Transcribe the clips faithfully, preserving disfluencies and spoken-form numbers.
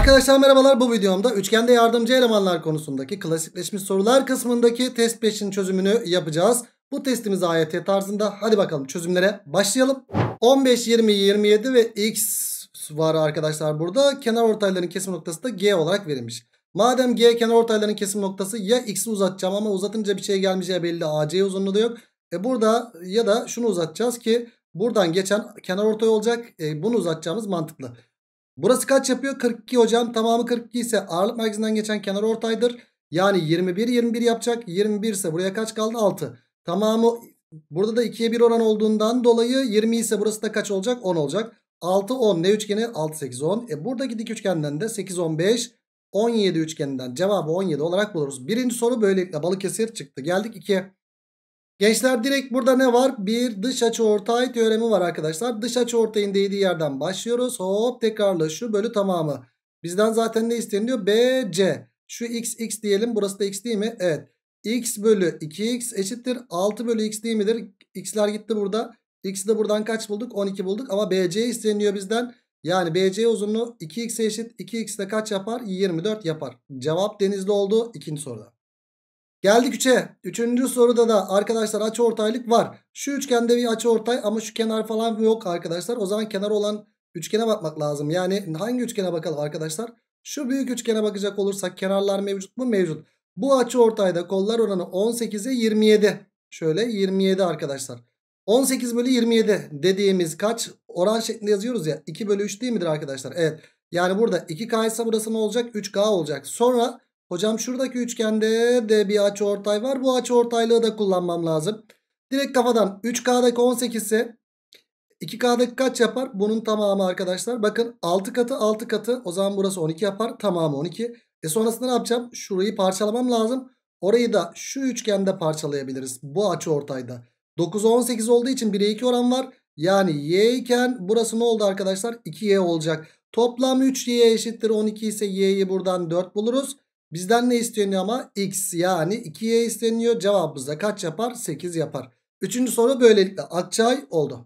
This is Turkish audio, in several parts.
Arkadaşlar merhabalar, bu videomda üçgende yardımcı elemanlar konusundaki klasikleşmiş sorular kısmındaki test beşin çözümünü yapacağız. Bu testimiz A Y T tarzında. Hadi bakalım çözümlere başlayalım. on beş, yirmi, yirmi yedi ve x var arkadaşlar burada. Kenar ortayların kesim noktası da G olarak verilmiş. Madem G kenar ortayların kesim noktası, ya x'i uzatacağım ama uzatınca bir şey gelmeyeceği belli. A C uzunluğu da yok. E burada ya da şunu uzatacağız ki buradan geçen kenar ortay olacak. E bunu uzatacağımız mantıklı. Burası kaç yapıyor? kırk iki hocam. Tamamı kırk iki ise ağırlık merkezinden geçen kenar ortaydır. Yani yirmi bir yirmi bir yapacak. yirmi bir ise buraya kaç kaldı? altı. Tamamı burada da ikiye bir oran olduğundan dolayı yirmi ise burası da kaç olacak? on olacak. altı on ne üçgeni? altı sekiz on. E buradaki dik üçgenden de sekiz on beş on yedi üçgeninden cevabı on yedi olarak buluruz. Birinci soru böylelikle Balıkesir çıktı. Geldik ikiye. Gençler direkt burada ne var? Bir dış açıortay teoremi var arkadaşlar. Dış açıortayın değdiği yerden başlıyoruz. Hop tekrarla şu bölü tamamı. Bizden zaten ne isteniliyor? B C. Şu x x diyelim. Burası da x değil mi? Evet. X bölü iki x eşittir altı bölü x değil midir? X'ler gitti burada. X'i de buradan kaç bulduk? on iki bulduk. Ama B C isteniyor bizden. Yani B C uzunluğu iki x'e eşit. iki x de kaç yapar? yirmi dört yapar. Cevap Denizli oldu ikinci soruda. Geldik üçe. Üçüncü soruda da arkadaşlar açıortaylık var. Şu üçgende bir açıortay ama şu kenar falan yok arkadaşlar. O zaman kenar olan üçgene bakmak lazım. Yani hangi üçgene bakalım arkadaşlar? Şu büyük üçgene bakacak olursak kenarlar mevcut mu? Mevcut. Bu açıortayda kollar oranı on sekize yirmi yedi. Şöyle yirmi yedi arkadaşlar. on sekiz bölü yirmi yedi dediğimiz kaç? Oran şeklinde yazıyoruz ya. iki bölü üç değil midir arkadaşlar? Evet. Yani burada iki K ise burası ne olacak? üç K olacak. Sonra hocam şuradaki üçgende de bir açıortay var. Bu açıortaylığı da kullanmam lazım. Direkt kafadan üç K'daki on sekiz ise iki K'daki kaç yapar? Bunun tamamı arkadaşlar. Bakın altı katı altı katı. O zaman burası on iki yapar. Tamamı on iki. E sonrasında ne yapacağım? Şurayı parçalamam lazım. Orayı da şu üçgende parçalayabiliriz. Bu açıortayda. dokuza on sekiz olduğu için bire iki oran var. Yani y iken burası ne oldu arkadaşlar? iki y olacak. Toplam üç y eşittir on iki ise y'yi buradan dört buluruz. Bizden ne isteniyor ama? X, yani iki y isteniyor. Cevabımız da kaç yapar? sekiz yapar. Üçüncü soru böylelikle Akçay oldu.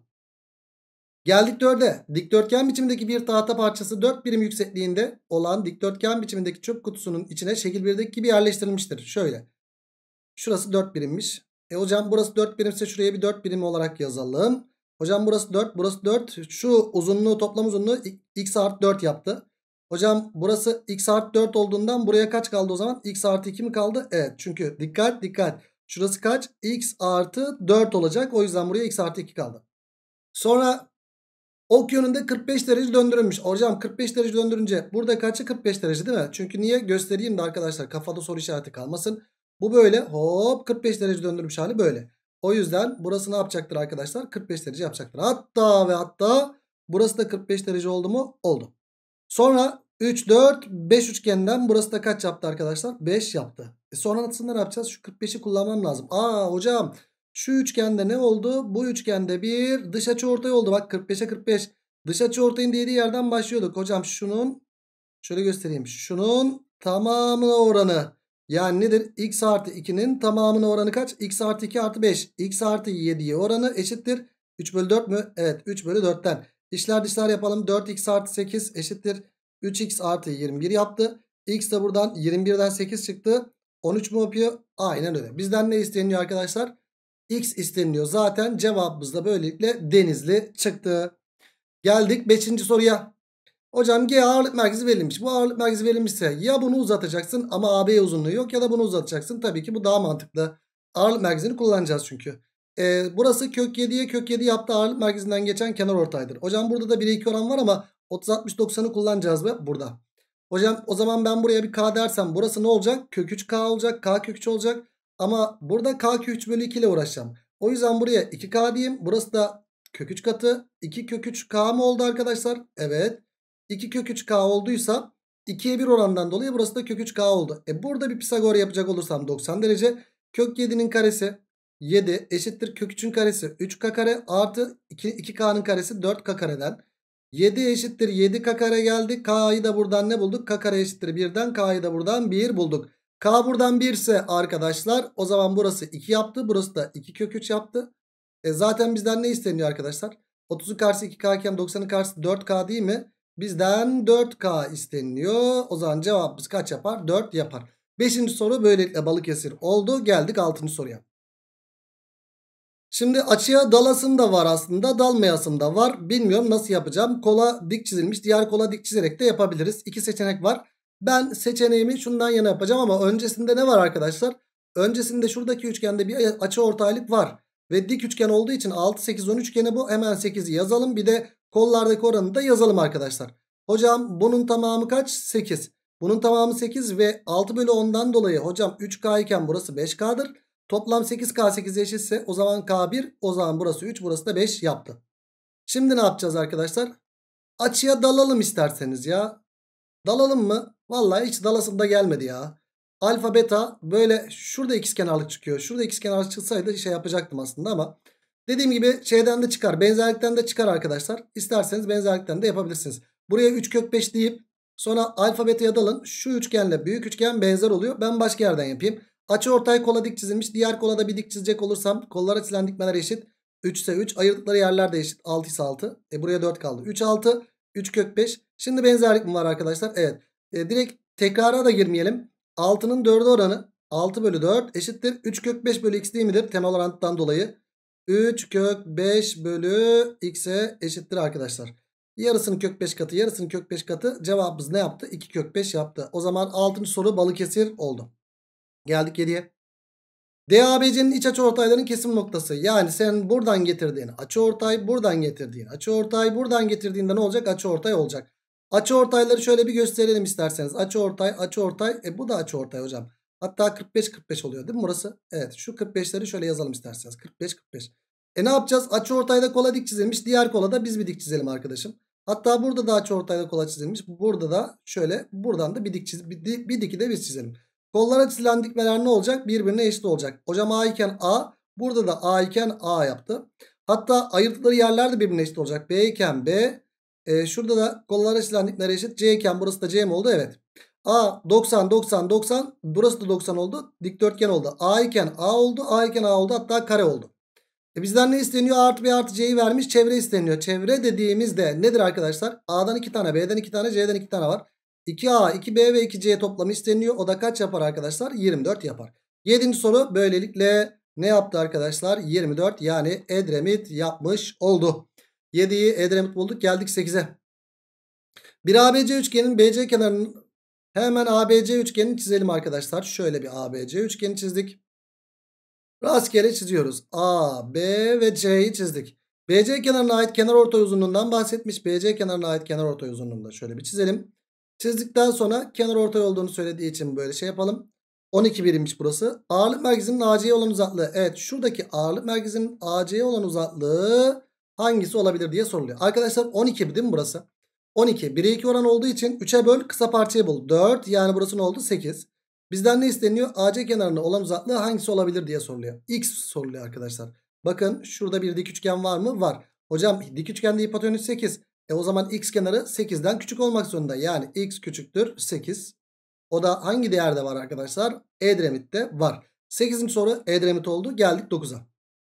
Geldik dörde. Dikdörtgen biçimindeki bir tahta parçası dört birim yüksekliğinde olan dikdörtgen biçimindeki çöp kutusunun içine şekil birdeki gibi yerleştirilmiştir. Şöyle. Şurası dört birimmiş. E hocam burası dört birimse şuraya bir dört birim olarak yazalım. Hocam burası dört, burası dört. Şu uzunluğu, toplam uzunluğu x artı dört yaptı. Hocam burası x artı dört olduğundan buraya kaç kaldı o zaman? X artı iki mi kaldı? Evet, çünkü dikkat dikkat. Şurası kaç? X artı dört olacak. O yüzden buraya x artı iki kaldı. Sonra ok yönünde kırk beş derece döndürülmüş. Hocam kırk beş derece döndürünce burada kaçı? kırk beş derece değil mi? Çünkü niye? Göstereyim de arkadaşlar kafada soru işareti kalmasın. Bu böyle hop kırk beş derece döndürmüş hali böyle. O yüzden burası ne yapacaktır arkadaşlar? kırk beş derece yapacaktır. Hatta ve hatta burası da kırk beş derece oldu mu? Oldu. Sonra üç, dört, beş üçgeninden burası da kaç yaptı arkadaşlar? beş yaptı. E sonrasında ne yapacağız? Şu kırk beşi kullanmam lazım. Aa hocam şu üçgende ne oldu? Bu üçgende bir dış açıortay oldu. Bak kırk beşe kırk beş. Dış açıortayın dediği yerden başlıyorduk. Hocam şunun şöyle göstereyim. Şunun tamamına oranı. Yani nedir? X artı ikinin tamamına oranı kaç? X artı iki artı beş. X artı yediye oranı eşittir. üç bölü dört mü? Evet, üç bölü dörtten. İşler dışlar yapalım. dört x artı sekiz eşittir. üç x artı yirmi bir yaptı. X de buradan yirmi birden sekiz çıktı. on üç mu yapıyor? Aynen öyle. Bizden ne isteniyor arkadaşlar? X isteniliyor. Zaten cevabımız da böylelikle Denizli çıktı. Geldik beşinci soruya. Hocam G ağırlık merkezi verilmiş. Bu ağırlık merkezi verilmişse ya bunu uzatacaksın ama A B uzunluğu yok, ya da bunu uzatacaksın. Tabii ki bu daha mantıklı. Ağırlık merkezini kullanacağız çünkü. Ee, burası kök yediye kök yedi yaptı, ağırlık merkezinden geçen kenar ortaydır. Hocam burada da bire iki oran var ama otuz altmış doksanı kullanacağız ve burada. Hocam o zaman ben buraya bir K dersem burası ne olacak? Kök üç K olacak. K kök üç olacak. Ama burada K kök üç bölü iki ile uğraşacağım. O yüzden buraya iki K diyeyim. Burası da kök üç katı. iki kök üç K mı oldu arkadaşlar? Evet. iki kök üç K olduysa ikiye bir orandan dolayı burası da kök üç K oldu. E burada bir Pisagor yapacak olursam doksan derece. Kök yedinin karesi yedi eşittir kök üçün karesi üç K kare artı iki K'nın karesi dört K kareden. yedi eşittir yedi K kare geldi. K'yı da buradan ne bulduk? K kare eşittir birden. K'yı da buradan bir bulduk. K buradan bir ise arkadaşlar o zaman burası iki yaptı. Burası da iki kök üç yaptı. E zaten bizden ne isteniyor arkadaşlar? otuzun karşısı iki K iken doksanın karşısı dört K değil mi? Bizden dört K isteniliyor. O zaman cevabımız kaç yapar? dört yapar. beşinci soru böylelikle Balıkesir oldu. Geldik altıncı soruya. Şimdi açıya dalasım da var aslında, dalmayasım da var. Bilmiyorum nasıl yapacağım. Kola dik çizilmiş, diğer kola dik çizerek de yapabiliriz. İki seçenek var. Ben seçeneğimi şundan yana yapacağım ama öncesinde ne var arkadaşlar? Öncesinde şuradaki üçgende bir açıortaylık var. Ve dik üçgen olduğu için altı, sekiz, on üçgeni bu. Hemen sekizi yazalım. Bir de kollardaki oranı da yazalım arkadaşlar. Hocam bunun tamamı kaç? sekiz. Bunun tamamı sekiz ve altı bölü ondan dolayı hocam üç K iken burası beş K'dır. Toplam sekiz K sekiz eşitse o zaman K bir, o zaman burası üç, burası da beş yaptı. Şimdi ne yapacağız arkadaşlar? Açıya dalalım isterseniz ya. Dalalım mı? Vallahi hiç dalasım da gelmedi ya. Alfa beta böyle şurada ikizkenarlık çıkıyor. Şurada ikizkenarlık çıksaydı şey yapacaktım aslında ama dediğim gibi şeyden de çıkar. Benzerlikten de çıkar arkadaşlar. İsterseniz benzerlikten de yapabilirsiniz. Buraya üç kök beş deyip sonra alfa beta'ya dalın. Şu üçgenle büyük üçgen benzer oluyor. Ben başka yerden yapayım. Açıortay kola dik çizilmiş. Diğer kola da bir dik çizecek olursam kollara çizilen dikmeler eşit. üç ise üç. Ayırdıkları yerler de eşit. altı ise altı. E buraya dört kaldı. üç altı. üç kök beş. Şimdi benzerlik mi var arkadaşlar? Evet. E, direkt tekrara da girmeyelim. altının dörde oranı altı bölü dört eşittir. üç kök beş bölü x değil midir? Temel orantıdan dolayı. üç kök beş bölü x'e eşittir arkadaşlar. Yarısının kök beş katı, yarısının kök beş katı. Cevabımız ne yaptı? iki kök beş yaptı. O zaman altıncı soru Balıkesir oldu. Geldik yediye. D A B C'nin iç açıortayların kesim noktası. Yani sen buradan getirdiğin açıortay, buradan getirdiğin açıortay, buradan getirdiğinde ne olacak? Açıortay olacak. Açıortayları şöyle bir gösterelim isterseniz. Açıortay, açıortay. E bu da açıortay hocam. Hatta kırk beş kırk beş oluyor değil mi burası? Evet, şu kırk beşleri şöyle yazalım isterseniz. kırk beş kırk beş. E ne yapacağız? Açıortayda kola dik çizilmiş. Diğer kola da biz bir dik çizelim arkadaşım. Hatta burada da açıortayda kola çizilmiş. Burada da şöyle, buradan da bir dik çiz, bir, bir diki de biz çizelim. Kollara çizilen dikmeler ne olacak? Birbirine eşit olacak. Hocam A iken A. Burada da A iken A yaptı. Hatta ayırdıkları yerler de birbirine eşit olacak. B iken B. E, şurada da kollara çizilen dikmeler eşit. C iken burası da C mi oldu? Evet. A doksan doksan doksan. Burası da doksan oldu. Dikdörtgen oldu. A iken A oldu. A iken A oldu. Hatta kare oldu. E bizden ne isteniyor? A artı B artı C'yi vermiş. Çevre isteniyor. Çevre dediğimizde nedir arkadaşlar? A'dan iki tane, B'den iki tane, C'den iki tane var. iki A, iki B ve iki C toplamı isteniyor. O da kaç yapar arkadaşlar? yirmi dört yapar. yedinci soru böylelikle ne yaptı arkadaşlar? yirmi dört, yani Edremit yapmış oldu. yediyi Edremit bulduk. Geldik sekize. Bir A B C üçgenin B C kenarının, hemen A B C üçgenini çizelim arkadaşlar. Şöyle bir A B C üçgeni çizdik. Rastgele çiziyoruz. A, B ve C'yi çizdik. B C kenarına ait kenarortay uzunluğundan bahsetmiş. B C kenarına ait kenarortay uzunluğunu da şöyle bir çizelim. Çizdikten sonra kenarortay olduğunu söylediği için böyle şey yapalım. on iki birimmiş burası. Ağırlık merkezinin A C'ye olan uzaklığı. Evet, şuradaki ağırlık merkezinin A C'ye olan uzaklığı hangisi olabilir diye soruluyor. Arkadaşlar on iki değil mi burası? on iki. bire iki oran olduğu için üçe böl, kısa parçayı bul. dört, yani burası ne oldu? sekiz. Bizden ne isteniyor? A C kenarına olan uzaklığı hangisi olabilir diye soruluyor. X soruluyor arkadaşlar. Bakın şurada bir dik üçgen var mı? Var. Hocam dik üçgende hipotenüs sekiz. E o zaman x kenarı sekizden küçük olmak zorunda. Yani x küçüktür sekiz. O da hangi değerde var arkadaşlar? Edremit'te var. sekizinci soru Edremit oldu. Geldik dokuza.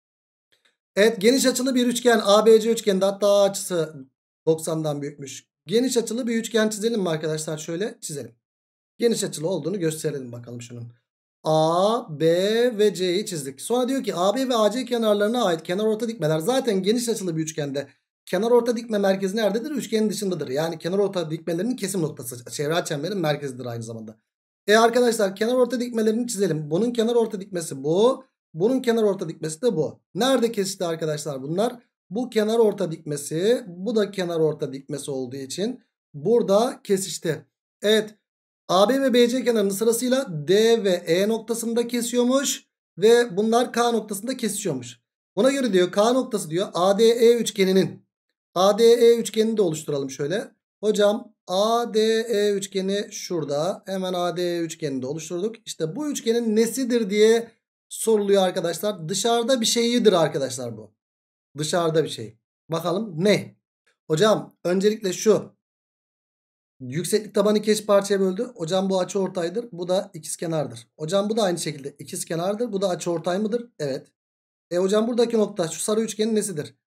Evet, geniş açılı bir üçgen A B C üçgeninde, hatta açısı doksandan büyükmüş. Geniş açılı bir üçgen çizelim mi arkadaşlar? Şöyle çizelim. Geniş açılı olduğunu gösterelim bakalım şunun. A, B ve C'yi çizdik. Sonra diyor ki A B ve A C kenarlarına ait kenarorta dikmeler zaten geniş açılı bir üçgende. Kenarorta dikme merkezi nerededir? Üçgenin dışındadır. Yani kenarorta dikmelerinin kesim noktası. Çevre çemberin merkezidir aynı zamanda. E arkadaşlar, kenarorta dikmelerini çizelim. Bunun kenarorta dikmesi bu. Bunun kenarorta dikmesi de bu. Nerede kesişti arkadaşlar bunlar? Bu kenarorta dikmesi, bu da kenarorta dikmesi olduğu için burada kesişti. Evet. A B ve B C kenarını sırasıyla D ve E noktasında kesiyormuş. Ve bunlar K noktasında kesişiyormuş. Buna göre diyor K noktası diyor A D E üçgeninin. A D E üçgenini de oluşturalım şöyle. Hocam A D E üçgeni şurada. Hemen A D E üçgenini de oluşturduk. İşte bu üçgenin nesidir diye soruluyor arkadaşlar. Dışarıda bir şeyidir arkadaşlar bu. Dışarıda bir şey. Bakalım ne? Hocam öncelikle şu. Yükseklik tabanı iki eş parçaya böldü. Hocam bu açıortaydır. Bu da ikizkenardır. Hocam bu da aynı şekilde ikizkenardır. Bu da açıortay mıdır? Evet. E hocam buradaki nokta şu sarı üçgenin nesidir?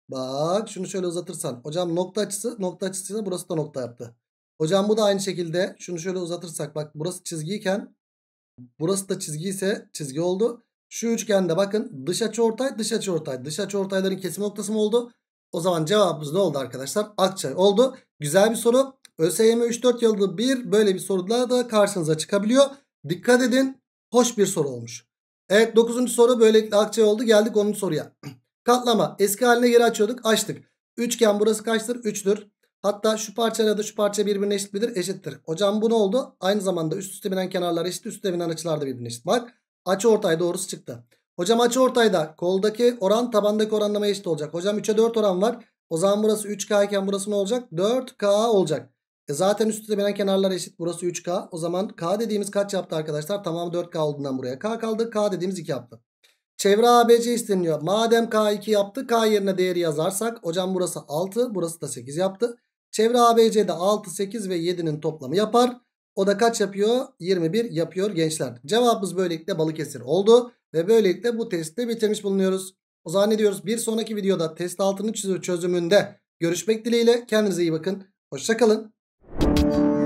Bak şunu şöyle uzatırsan. Hocam nokta açısı nokta açısıyla burası da nokta yaptı. Hocam bu da aynı şekilde şunu şöyle uzatırsak. Bak burası çizgiyken burası da çizgi ise çizgi oldu. Şu üçgende bakın dış açıortay dış açıortay. Dış açıortayların kesim noktası mı oldu? O zaman cevabımız ne oldu arkadaşlar? Akçay oldu. Güzel bir soru. ÖSYM üç dört yılda bir böyle bir sorular da karşınıza çıkabiliyor. Dikkat edin. Hoş bir soru olmuş. Evet, dokuzuncu soru böylelikle Akçay oldu. Geldik onuncu soruya. Katlama. Eski haline geri açıyorduk. Açtık. Üçgen burası kaçtır? üçtür. Hatta şu parçayla da şu parça birbirine eşit midir? Eşittir. Hocam bu ne oldu? Aynı zamanda üst üste binen kenarlar eşit, üst üste binen açılar da birbirine eşit. Bak açıortay doğrusu çıktı. Hocam açıortayda koldaki oran tabandaki oranlamaya eşit olacak. Hocam üçe dört oran var. O zaman burası üç K iken burası ne olacak? dört K olacak. E zaten üst üste binen kenarlar eşit. Burası üç K. O zaman K dediğimiz kaç yaptı arkadaşlar? Tamamı dört K olduğundan buraya K kaldı. K dediğimiz iki yaptı. Çevre A B C isteniyor. Madem K iki yaptı, K yerine değeri yazarsak hocam burası altı, burası da sekiz yaptı. Çevre A B C'de altı, sekiz ve yedinin toplamı yapar. O da kaç yapıyor? yirmi bir yapıyor gençler. Cevabımız böylelikle Balıkesir oldu. Ve böylelikle bu testi de bitirmiş bulunuyoruz. O zaman ne diyoruz? Bir sonraki videoda test altının çözümünde görüşmek dileğiyle. Kendinize iyi bakın. Hoşça kalın.